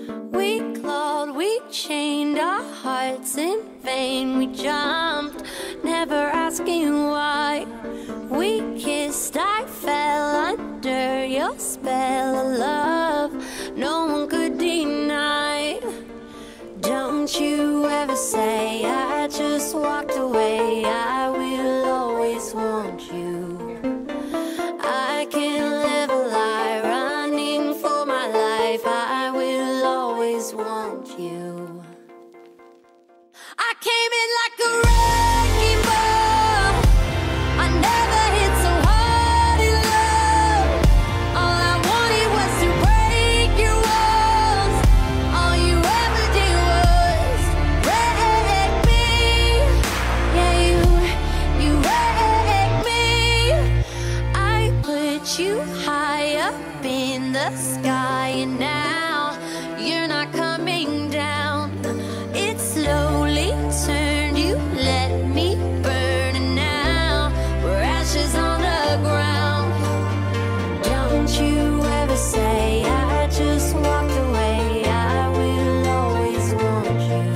We clawed, we chained our hearts in vain. We jumped, never asking why. We kissed, I fell under your spell of love no one could deny. Don't you ever say I just walked away. I will always want you. I can't live a lie, running for my life. I will always want you. I came in like a wrecking ball. I never hit so hard in love. All I wanted was to break your walls. All you ever did was wreck me. Yeah, you wrecked me. I put you high up in the sky, and now you're not coming down. It slowly turned, you let me burn, and now we're ashes on the ground. Don't you ever say I just walked away. I will always want you.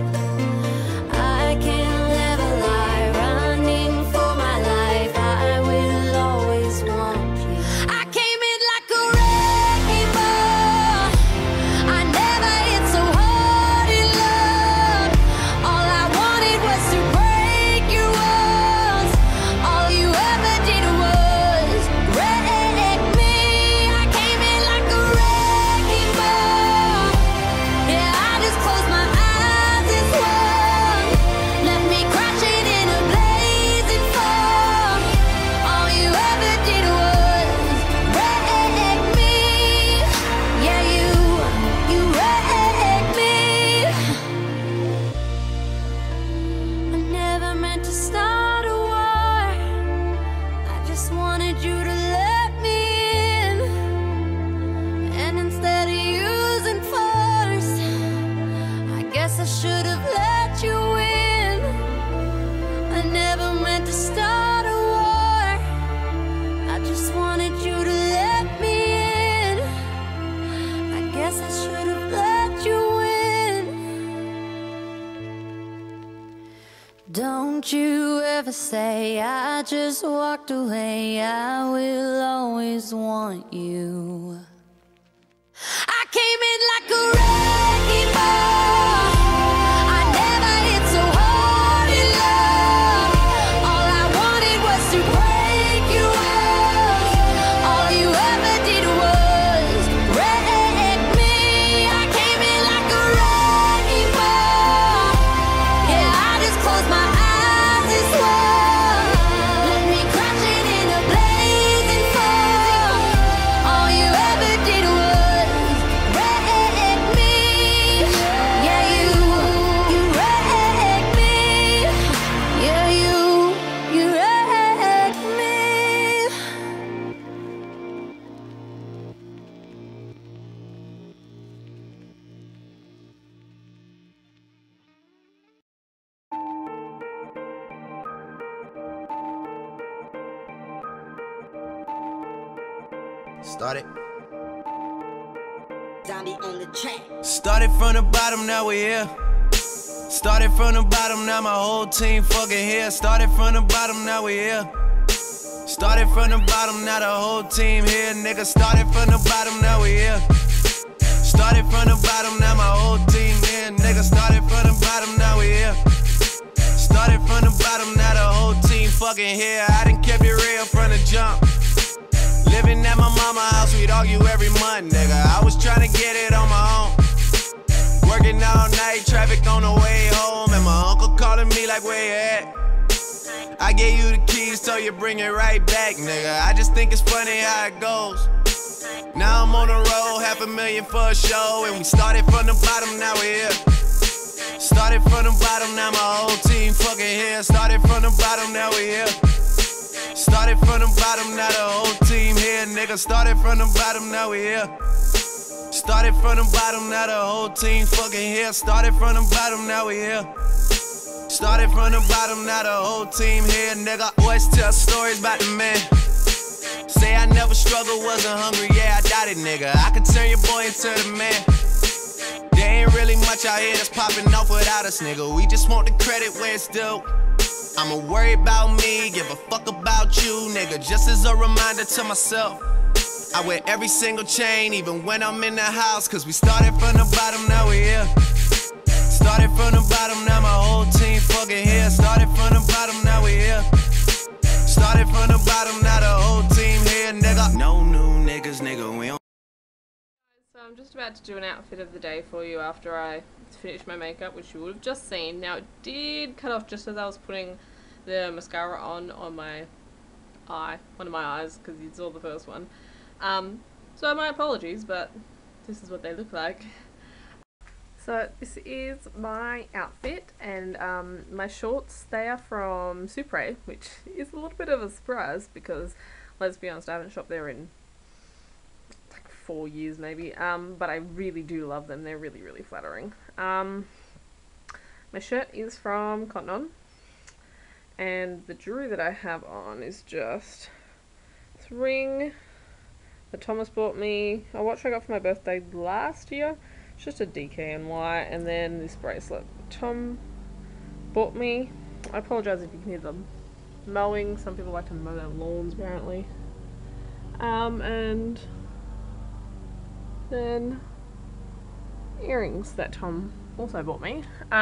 I can't live a lie, running for my life. I will always want you. I came in like a wrecking ball. I never hit so hard in love. All I wanted was to break your walls. All you ever did was wreck me. I came in like a wrecking ball. Yeah, I just closed my eyes and swung. Left me crashing in a blazing fall. All you ever did was wreck me. Yeah, you wrecked me. I never meant to start a war. I just wanted you to let me in. And instead of using force, I guess I should have let you in. I never meant to start a war. I just wanted you to let me in. I guess I should have let you in. Don't you ever say I just walked away. I will always want you. I came in like a wrecking ball. I never hit so hard in love. All I wanted was to break your walls. All you ever did was wreck me. I came in like a wrecking ball. Yeah, I just closed my eyes and swung. Left me crashing in a blazing fall. All you ever did was wreck me. Yeah, you wrecked me. Yeah, you wrecked me. Started. Zombie on the track. Started from the bottom, now we here. Started from the bottom, now my whole team fucking here. Started from the bottom, now we here. Started from the bottom, now the whole team here, nigga. Started from the bottom, now we here. Started from the bottom, now my whole team here, nigga. Started from the bottom, now we here. Started from the bottom, now the whole team fucking here. I done kept it real from the jump. Living at my mama's house, we'd argue every month, nigga. I was trying to get it on my own. Working all night, traffic on the way home, and my uncle calling me like, where you at? I gave you the keys, so you bring it right back, nigga. I just think it's funny how it goes. Now I'm on the road, $500,000 for a show, and we started from the bottom, now we here. Started from the bottom, now my whole team fucking here. Started from the bottom, now we here. Started from the bottom, now the whole team here, nigga. Started from the bottom, now we here. Started from the bottom, now the whole team fucking here. Started from the bottom, now we here. Started from the bottom, now the whole team here, nigga. Always tell stories about the man. Say I never struggled, wasn't hungry, yeah, I doubt it, nigga. I could turn your boy into the man. There ain't really much out here that's popping off without us, nigga. We just want the credit where it's due. I'ma worry about me, give a fuck about you, nigga. Just as a reminder to myself, I wear every single chain, even when I'm in the house. Cause we started from the bottom, now we here. Started from the bottom, now my whole team fucking here. Started from the bottom, now we here. Started from the bottom, now the whole team here, nigga. No new niggas, nigga, we don't. So I'm just about to do an outfit of the day for you after I finish my makeup, which you would have just seen. Now it did cut off just as I was putting the mascara on my eye, one of my eyes, because you saw the first one. So my apologies, but this is what they look like. So this is my outfit, and my shorts, they are from Supre, which is a little bit of a surprise because, let's be honest, I haven't shopped there in like 4 years maybe, but I really do love them. They're really, really flattering. My shirt is from Cotton On, and the jewellery that I have on is just this ring that Thomas bought me, a watch I got for my birthday last year. It's just a DKNY, and then this bracelet Tom bought me. I apologise if you can hear them mowing. Some people like to mow their lawns apparently. And then earrings that Tom also bought me.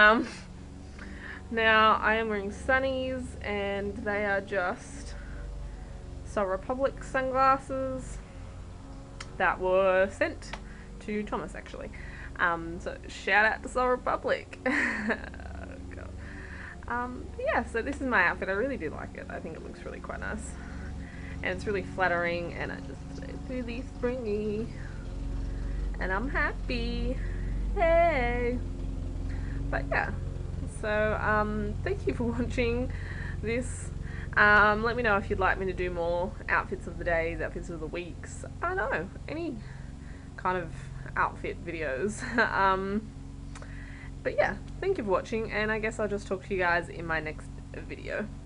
Now I am wearing sunnies, and they are just Soul Republic sunglasses that were sent to Thomas actually. So shout out to Soul Republic. Yeah, so this is my outfit. I really do like it. I think it looks really quite nice, and it's really flattering, and it's really springy, and I'm happy. Hey, but yeah, so thank you for watching this. Let me know if you'd like me to do more outfits of the days, outfits of the weeks, I don't know, any kind of outfit videos. But yeah, thank you for watching, and I guess I'll just talk to you guys in my next video.